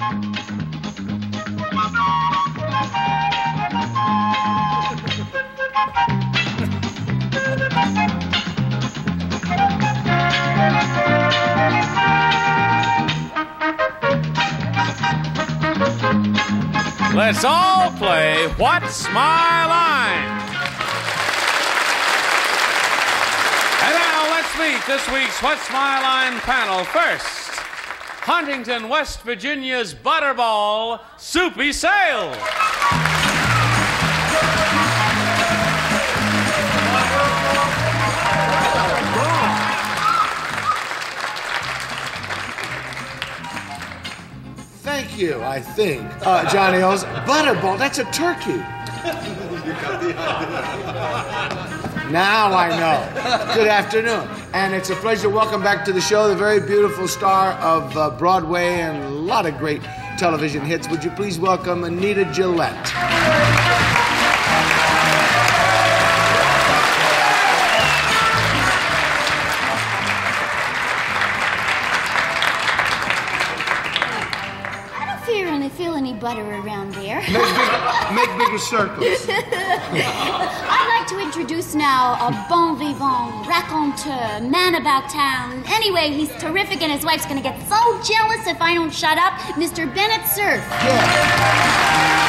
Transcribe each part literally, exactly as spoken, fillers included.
Let's all play What's My Line? And now let's meet this week's What's My Line panel. First, Huntington, West Virginia's Butterball, Soupy Sales. Thank you, I think. Uh, Johnny O's Butterball, that's a turkey. Now I know. Good afternoon. And it's a pleasure to welcome back to the show the very beautiful star of uh, Broadway and a lot of great television hits. Would you please welcome Anita Gillette? Feel any butter around there. Make bigger, make bigger circles. I'd like to introduce now a bon vivant, raconteur, man about town. Anyway, he's terrific and his wife's gonna get so jealous if I don't shut up. Mister Bennett Cerf. Yeah.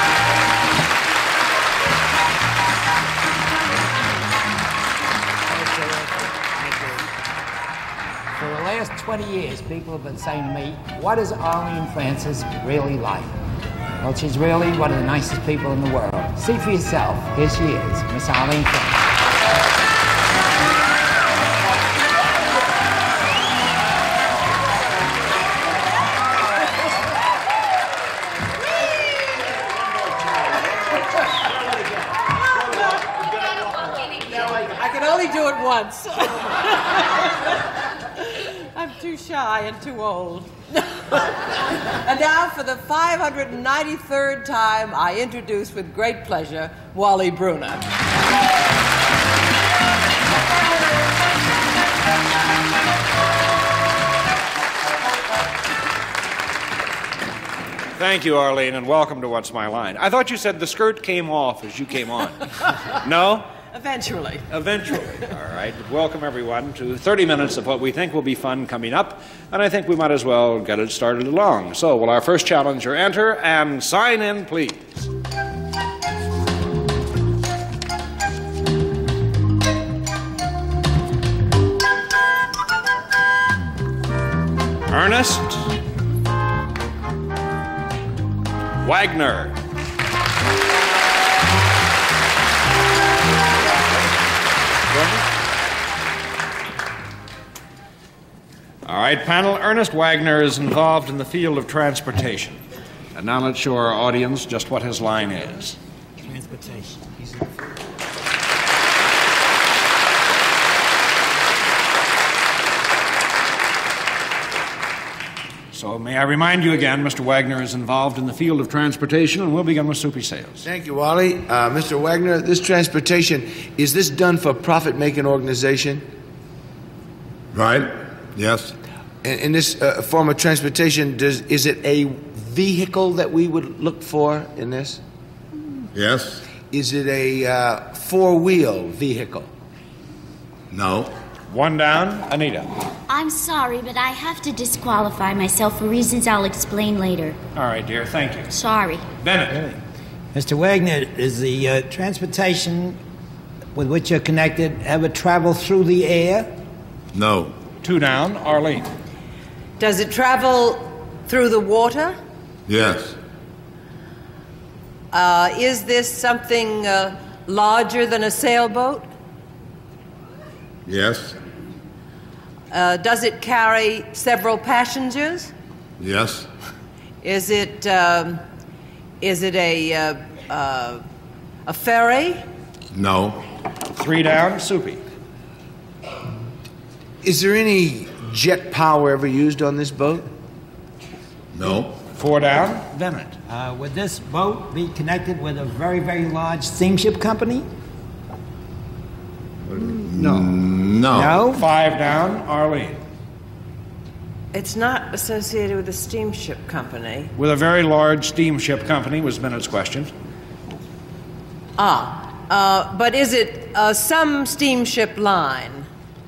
For the last twenty years, people have been saying to me, what is Arlene Francis really like? Well, she's really one of the nicest people in the world. See for yourself. Here she is, Miss Arlene Francis. I can only do it once. I'm too shy and too old. And now, for the five hundred ninety-third time, I introduce with great pleasure Wally Bruner. Thank you, Arlene, and welcome to What's My Line. I thought you said the skirt came off as you came on. No? Eventually. Eventually. All right. Welcome, everyone, to thirty minutes of what we think will be fun coming up, and I think we might as well get it started along. So, will our first challenger enter and sign in, please? Ernest Wagner. All right, panel, Ernest Wagner is involved in the field of transportation. And now let's show our audience just what his line is. Transportation. So may I remind you again, Mister Wagner is involved in the field of transportation, and we'll begin with Soupy Sales. Thank you, Wally. Uh, Mister Wagner, this transportation, is this done for a profit-making organization? Right, yes. In, in this uh, form of transportation, does, is it a vehicle that we would look for in this? Yes. Is it a uh, four-wheel vehicle? No. One down, Anita. I'm sorry, but I have to disqualify myself for reasons I'll explain later. All right, dear, thank you. Sorry. Bennett. Mister Wagner, is the uh, transportation with which you're connected ever travel through the air? No. Two down, Arlene. Does it travel through the water? Yes. Uh, is this something uh, larger than a sailboat? Yes. Uh, does it carry several passengers? Yes. Is it um, is it a uh, uh, a ferry? No. Three down, Soupy. Is there any jet power ever used on this boat? No. Four down, Bennett. Uh, would this boat be connected with a very, very large steamship company? No. No. No? Five down, Arlene. It's not associated with a steamship company. With a very large steamship company was Bennett's question. Ah, uh, but is it uh, some steamship line?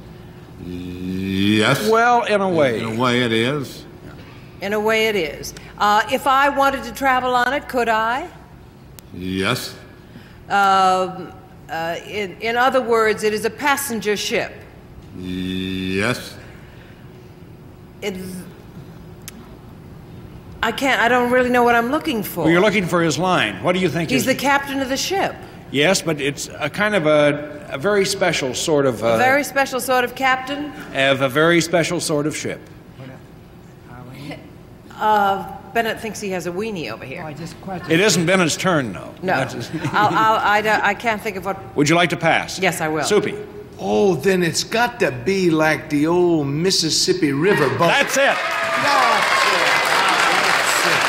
Yes. Well, in a way. In a way it is. In a way it is. Uh, if I wanted to travel on it, could I? Yes. Um, uh, in, in other words, it is a passenger ship. Yes. It's, I can't, I don't really know what I'm looking for. Well, you're looking for his line. What do you think? He's is... the captain of the ship. Yes, but it's a kind of a, a very special sort of... Uh, A very special sort of captain? Of a very special sort of ship. Uh, Bennett thinks he has a weenie over here. Oh, I just question. It isn't Bennett's turn, though. No. That's- I'll, I'll, I, don't- I can't think of what... Would you like to pass? Yes, I will. Soupy. Oh, then it's got to be like the old Mississippi River boat. That's it. That's it. That's it.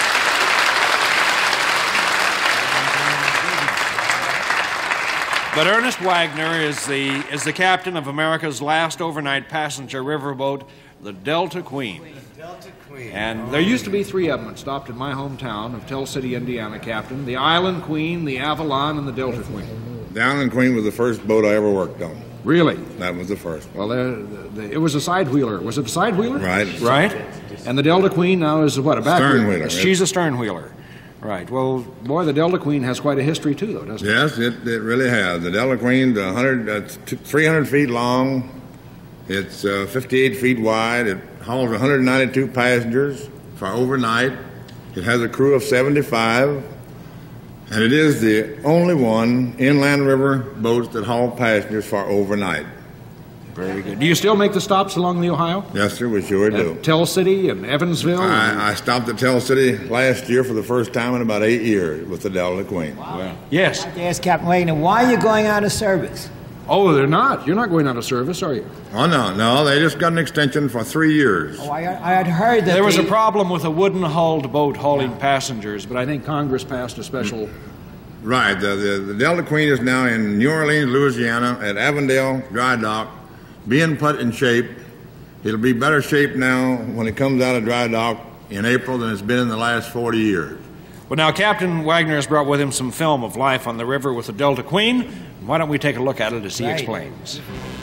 But Ernest Wagner is the, is the captain of America's last overnight passenger riverboat, the Delta Queen. Delta Queen. And there used to be three of them that stopped in my hometown of Tell City, Indiana, Captain. The Island Queen, the Avalon, and the Delta Queen. The Island Queen was the first boat I ever worked on. Really? That was the first. Well, the, the, it was a side wheeler. Was it a side wheeler? Right. Right. And the Delta Queen now is what, a back Stern wheeler? wheeler. She's a stern wheeler. Right. Well, boy, the Delta Queen has quite a history too, though, doesn't it? Yes, it, it really has. The Delta Queen's one hundred, uh, three hundred feet long. It's uh, fifty-eight feet wide. It hauls one hundred ninety-two passengers for overnight. It has a crew of seventy-five. And it is the only one inland river boats that haul passengers for overnight. Very good. Do you still make the stops along the Ohio? Yes, sir, we sure do. At Tell City and Evansville? and- I, I stopped at Tell City last year for the first time in about eight years with the Delta Queen. Well, yes. I'd like to ask Captain Wagner, why are you going out of service? Oh, they're not. You're not going out of service, are you? Oh, no, no, they just got an extension for three years. Oh, I, I had heard that There was they, a problem with a wooden-hulled boat hauling passengers, but I think Congress passed a special... Right, the, the, the Delta Queen is now in New Orleans, Louisiana, at Avondale Dry Dock, being put in shape. It'll be better shape now when it comes out of dry dock in April than it's been in the last forty years. Well, now, Captain Wagner has brought with him some film of life on the river with the Delta Queen. Why don't we take a look at it as he Right. explains?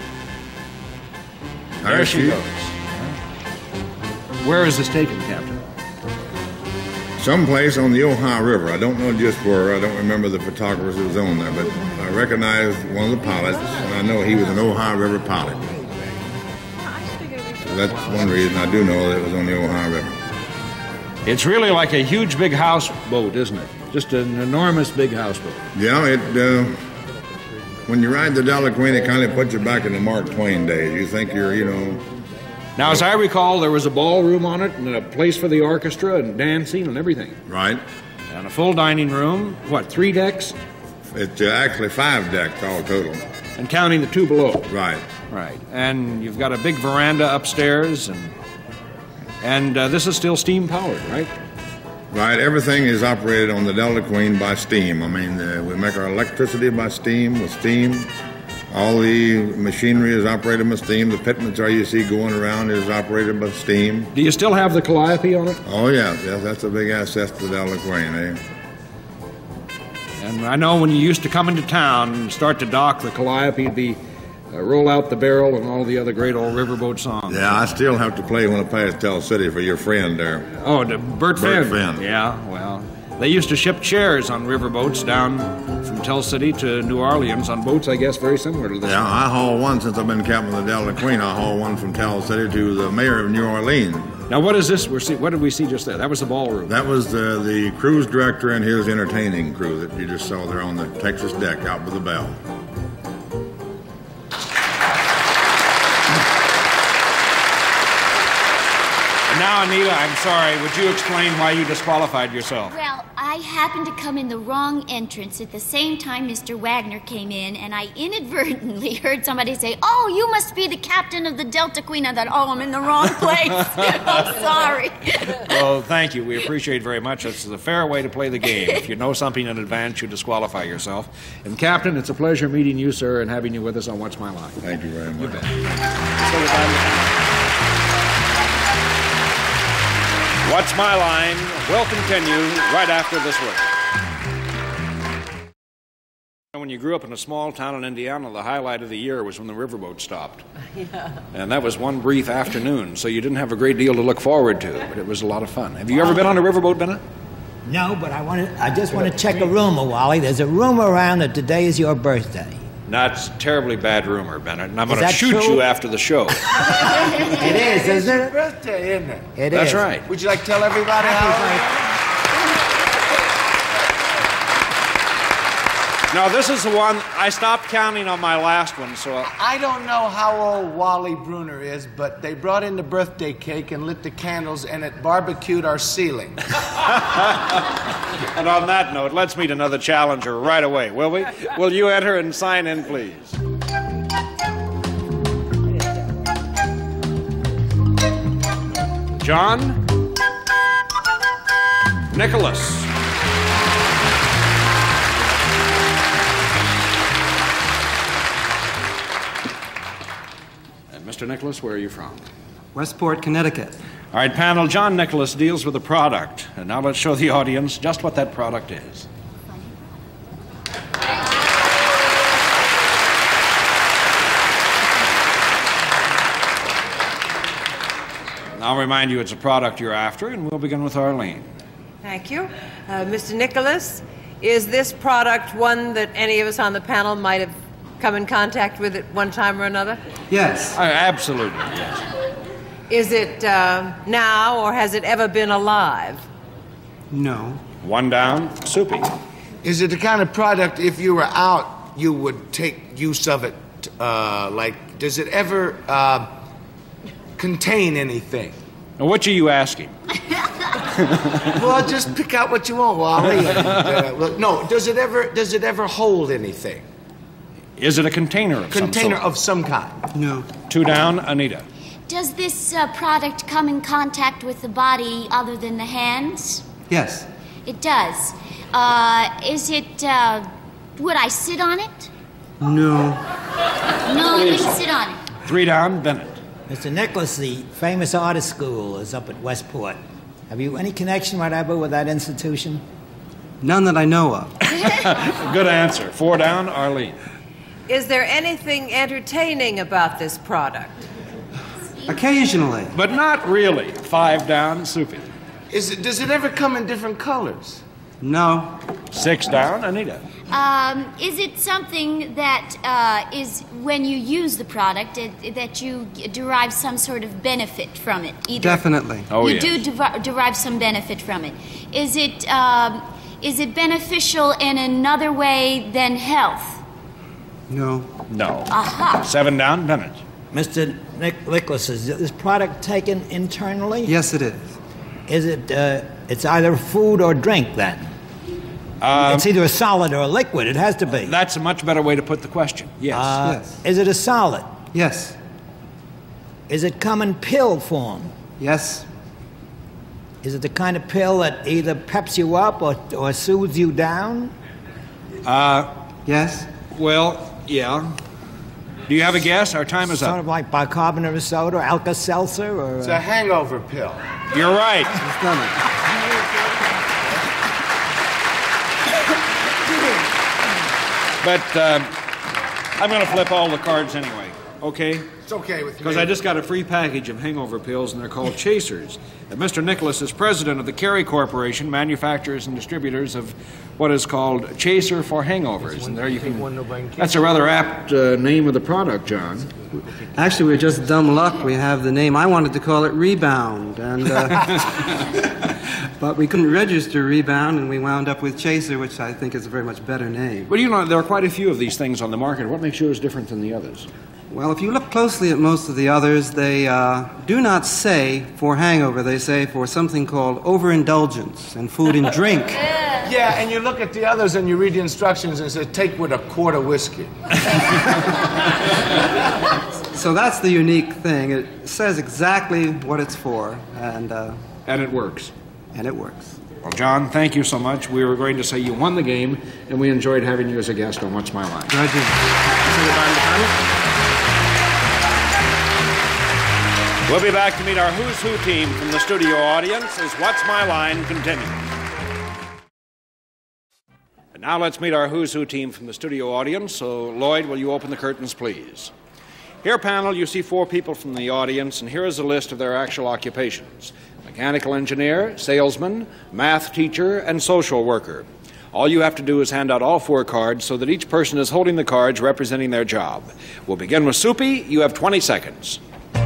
There There she she- goes. Where is this taken, Captain? Someplace on the Ohio River. I don't know just where. I don't remember the photographer who was on there, but I recognized one of the pilots, and I know he was an Ohio River pilot. So that's one reason I do know that it was on the Ohio River. It's really like a huge big houseboat, isn't it? Just an enormous big houseboat. Yeah, it. Uh, when you ride the Delta Queen, it kind of puts you back in the Mark Twain days. You think you're, you know. Now, as I recall, there was a ballroom on it and a place for the orchestra and dancing and everything. Right. And a full dining room. What, three decks? It's uh, actually five decks all total. And counting the two below. Right. Right. And you've got a big veranda upstairs, and and uh, this is still steam powered, right? Right. Everything is operated on the Delta Queen by steam. I mean, uh, we make our electricity by steam, with steam. All the machinery is operated by steam. The pitments are you see going around is operated by steam. Do you still have the calliope on it? Oh, yeah. Yes, that's a big asset to the Delta Queen, eh? And I know when you used to come into town and start to dock, the calliope would be uh, Roll Out the Barrel and all the other great old riverboat songs. Yeah, I still have to play when I pass Tell City for your friend there. Oh, the Burt Burt Finn. Finn. Yeah, well, they used to ship chairs on riverboats down from Tell City to New Orleans on boats, I guess, very similar to this. Yeah, I haul one since I've been captain of the Delta Queen. I haul one from Tell City to the mayor of New Orleans. Now, what is this? We're see, what did we see just there? That was the ballroom. That was the, the cruise director and his entertaining crew that you just saw there on the Texas deck out with the bell. And now, Anita, I'm sorry. Would you explain why you disqualified yourself? Well, I happened to come in the wrong entrance at the same time Mister Wagner came in, and I inadvertently heard somebody say, "Oh, you must be the captain of the Delta Queen." I thought, "Oh, I'm in the wrong place." I'm sorry. Well, thank you. We appreciate it very much. It's the fair way to play the game. If you know something in advance, you disqualify yourself. And, Captain, it's a pleasure meeting you, sir, and having you with us on What's My Line. Thank you very much. You bet. So What's My Line will continue right after this word. When you grew up in a small town in Indiana, the highlight of the year was when the riverboat stopped. Yeah. And that was one brief afternoon, so you didn't have a great deal to look forward to, but it was a lot of fun. Have you ever been on a riverboat, Bennett? No, but I want to. I just want to check a rumor, Wally. There's a rumor around that today is your birthday. That's a terribly bad rumor, Bennett, and I'm going to that shoot true? you after the show. It is, isn't It's it? your birthday, isn't it? It That's is. right. Would you like to tell everybody how? Now, this is the one, I stopped counting on my last one, so... I don't know how old Wally Bruner is, but they brought in the birthday cake and lit the candles, and it barbecued our ceiling. And on that note, let's meet another challenger right away, will we? Will you enter and sign in, please? John Nicholas. Mister Nicholas, where are you from? Westport, Connecticut. All right, panel, John Nicholas deals with a product. And now let's show the audience just what that product is. I'll remind you it's a product you're after, and we'll begin with Arlene. Thank you. Uh, Mister Nicholas, is this product one that any of us on the panel might have come in contact with at one time or another? Yes. Uh, absolutely, yes. Is it uh, now, or has it ever been alive? No. One down, Soupy. Is it the kind of product, if you were out, you would take use of it? Uh, like, does it ever uh, contain anything? Now, what are you asking? Well, just pick out what you want, Wally. And, uh, well, no, does it ever? Does it ever hold anything? Is it a container of Container some sort? of some kind. No. Two down, Anita. Does this uh, product come in contact with the body other than the hands? Yes. It does. Uh, is it, uh, would I sit on it? No. No, you wouldn't sit on it. Three down, Bennett. Mister Nicholas, the famous artist school is up at Westport. Have you any connection whatever with that institution? None that I know of. Good answer. Four down, Arlene. Is there anything entertaining about this product? Occasionally. But not really. Five down, Soupy. Is it? Does it ever come in different colors? No. Six down, Anita. Um, is it something that uh, is, when you use the product, it, that you derive some sort of benefit from it? Either Definitely. Oh, you yes. do devi- derive some benefit from it. Is it, um, is it beneficial in another way than health? No. No. Aha. Seven down, Bennett. Mister Nic- Nicholas, is this product taken internally? Yes, it is. Is it, uh, it's either food or drink then? Um, it's either a solid or a liquid. It has to be. That's a much better way to put the question. Yes. Uh, Yes. Is it a solid? Yes. Is it come in pill form? Yes. Is it the kind of pill that either peps you up or, or soothes you down? uh, Yes. well, yeah. Do you have a guess? Our time is Sort up. of like bicarbonate of soda, Alka-Seltzer, or... It's Uh, a hangover pill. You're right. It's done it. But uh, I'm going to flip all the cards anyway, okay? It's okay with me. Because I just got a free package of hangover pills, and they're called Chasers. And Mister Nicholas is president of the Kerry Corporation, manufacturers and distributors of what is called Chaser for hangovers. And there you can. That's a rather apt uh, name of the product, John. Actually, we're just dumb luck. We have the name. I wanted to call it Rebound, and uh, but we couldn't register Rebound, and we wound up with Chaser, which I think is a very much better name. But you know, there are quite a few of these things on the market. What makes yours different than the others? Well, if you look closely at most of the others, they uh, do not say for hangover. They say for something called overindulgence and food and drink. Yeah, and you look at the others and you read the instructions and it says, take with a quart of whiskey. So that's the unique thing. It says exactly what it's for, and uh, And it works. and it works. Well, John, thank you so much. We were going to say you won the game, and we enjoyed having you as a guest on What's My Line. Judges. We'll be back to meet our Who's Who team from the studio audience as What's My Line continues. And now let's meet our Who's Who team from the studio audience. So, Lloyd, will you open the curtains, please? Here, panel, you see four people from the audience, and here is a list of their actual occupations: mechanical engineer, salesman, math teacher, and social worker. All you have to do is hand out all four cards so that each person is holding the cards representing their job. We'll begin with Soupy. You have twenty seconds.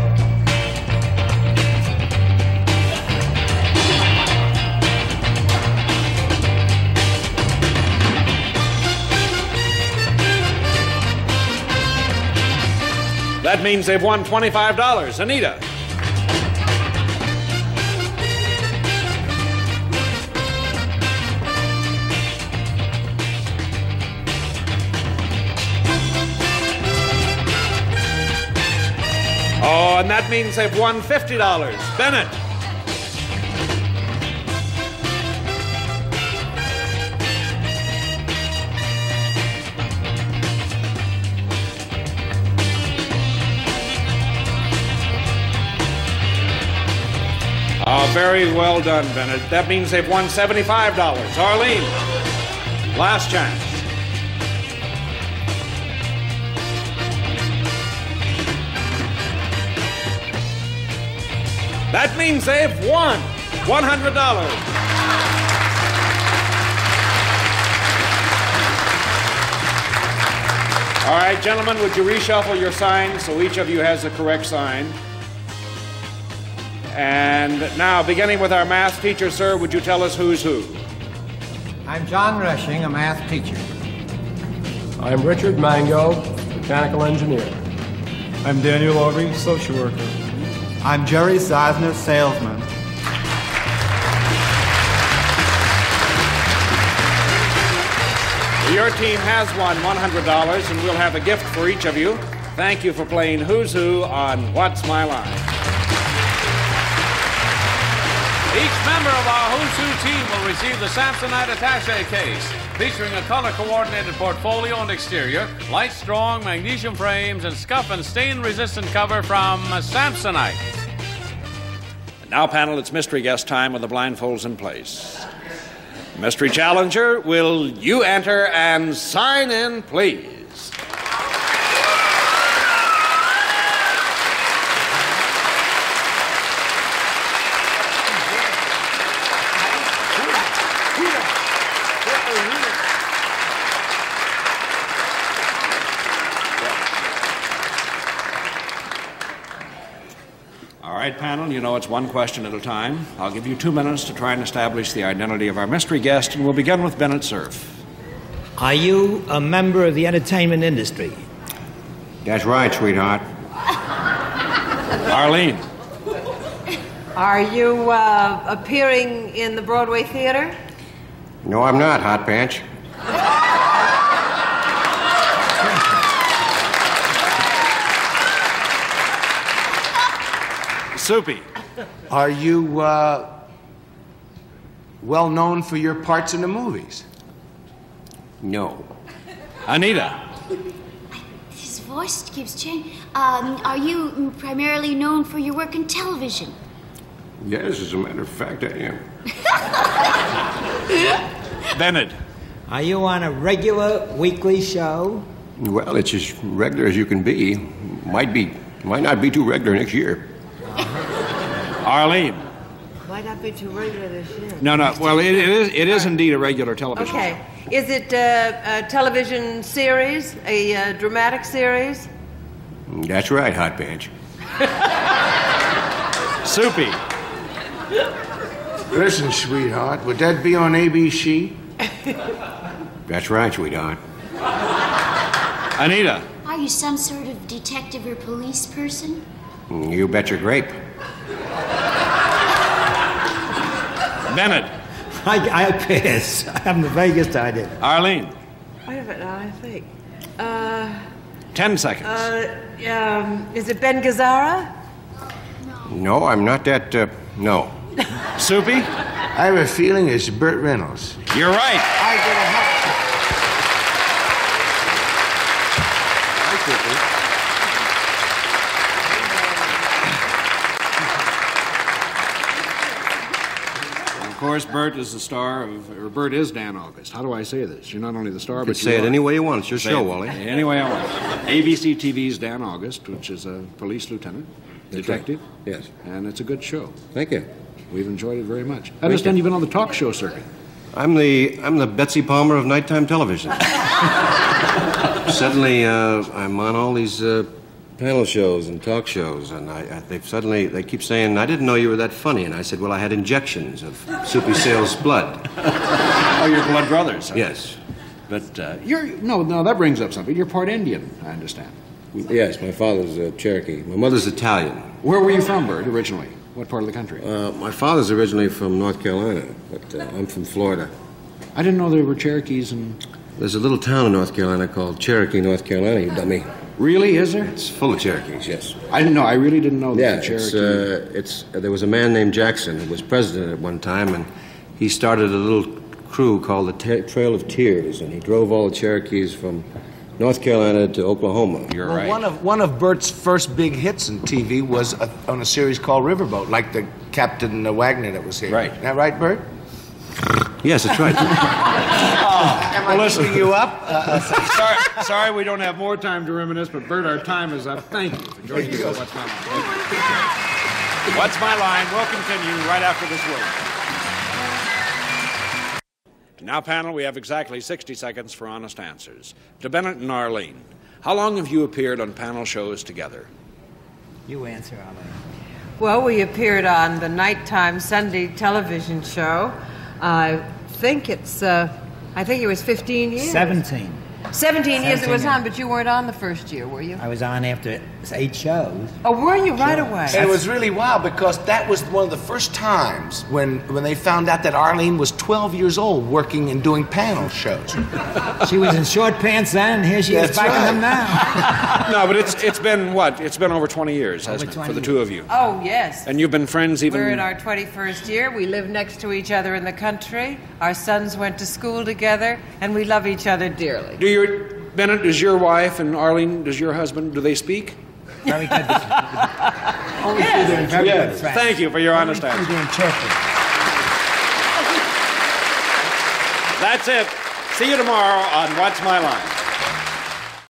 That means they've won twenty-five dollars. Anita. Oh, and that means they've won fifty dollars. Bennett. Oh, very well done, Bennett. That means they've won seventy-five dollars. Arlene, last chance. That means they've won one hundred dollars. All right, gentlemen, would you reshuffle your signs so each of you has the correct sign? And now, beginning with our math teacher, sir, would you tell us who's who? I'm John Rushing, a math teacher. I'm Richard Mango, mechanical engineer. I'm Daniel Orby, social worker. I'm Jerry Sosner, salesman. Your team has won one hundred dollars, and we'll have a gift for each of you. Thank you for playing Who's Who on What's My Line. Each member of our Who's Who team will receive the Samsonite attaché case, featuring a color-coordinated portfolio and exterior, light, strong magnesium frames, and scuff and stain-resistant cover from Samsonite. And now, panel, it's mystery guest time with the blindfolds in place. Mystery challenger, will you enter and sign in, please? All right, panel, you know it's one question at a time. I'll give you two minutes to try and establish the identity of our mystery guest, and we'll begin with Bennett Cerf. Are you a member of the entertainment industry? That's right, sweetheart. Arlene. Are you uh, appearing in the Broadway theater? No, I'm not, Hot Pants. Soupy. Are you uh, well known for your parts in the movies? No. Anita. His voice keeps changing. Um, are you primarily known for your work in television? Yes, as a matter of fact, I am. Bennett. Are you on a regular weekly show? Well, it's as regular as you can be. Might be, might not be too regular next year. Arlene. Might not be too regular this year. No, no. Well, it, it is. It is indeed a regular television. Okay. Is it uh, a television series? A uh, dramatic series? That's right, Hot Pants. Soupy. Listen, sweetheart, would that be on A B C? That's right, sweetheart. Anita. Are you some sort of detective or police person? You bet your grape. Bennett. I, I pass. I haven't the vaguest idea. Arlene. Wait a minute, now I think. Uh, Ten seconds. uh, um, is it Ben Gazzara? No, I'm not that, uh, no. Soupy? I have a feeling it's Burt Reynolds. You're right. I get a help. course, Burt is the star of, or Burt is Dan August. How do I say this? You're not only the star, You but could say you it are. any way you want. It's your Say show, it Wally. Any way I want. A B C T V's Dan August, which is a police lieutenant, That's detective. right. Yes. And it's a good show. Thank you. We've enjoyed it very much. I understand you've been on the talk show circuit. I'm the I'm the Betsy Palmer of nighttime television. Suddenly, uh, I'm on all these uh, panel shows and talk shows, and I, I, they've suddenly they keep saying, "I didn't know you were that funny," and I said, "Well, I had injections of Soupy Sales blood." Oh, you're blood brothers. Huh? Yes. But uh, you're no, no. That brings up something. You're part Indian, I understand. Yes, my father's uh, Cherokee. My mother's Italian. Where were you from, Burt, originally? What part of the country? Uh, my father's originally from North Carolina, but uh, I'm from Florida. I didn't know there were Cherokees in... There's a little town in North Carolina called Cherokee, North Carolina, you dummy. Really, is there? It's full of Cherokees, yes. I didn't know. I really didn't know Yeah, that the it's, Cherokee... uh, it's, uh, there was a man named Jackson who was president at one time, and he started a little crew called the Ta- Trail of Tears, and he drove all the Cherokees from North Carolina to Oklahoma. You're Well, right. one of one of Burt's first big hits in T V was a, on a series called Riverboat, like the Captain uh, Wagner that was here. Right. Is that right, Burt? Yes, that's right. Oh, am I lifting you up? Uh, sorry, sorry, we don't have more time to reminisce, but Burt, our time is up. Thank you for joining us. What's My Line? What's My Line? We'll continue right after this word. Now, panel, we have exactly sixty seconds for honest answers. To Bennett and Arlene, how long have you appeared on panel shows together? You answer, Arlene. Well, we appeared on the nighttime Sunday television show. I think it's, uh, I think it was fifteen years. Seventeen. seventeen years it was seventeen. on, but you weren't on the first year, were you? I was on after eight shows. Oh, were you? Right away. And it was really wild because that was one of the first times when, when they found out that Arlene was twelve years old working and doing panel shows. She was in short pants then, and here she That's is biking right. them now. No, but it's it's been what? It's been over twenty years, Over hasn't it, for twenty the two of you? Oh, yes. And you've been friends even... We're in our twenty-first year. We live next to each other in the country. Our sons went to school together, and we love each other dearly. Do your... Bennett, does your wife and Arlene, does your husband, do they speak? Very good. Only Yes. through their very Yes. good friends. Thank you for your honest Only answer. through their interpreters. That's it. See you tomorrow on What's My Line.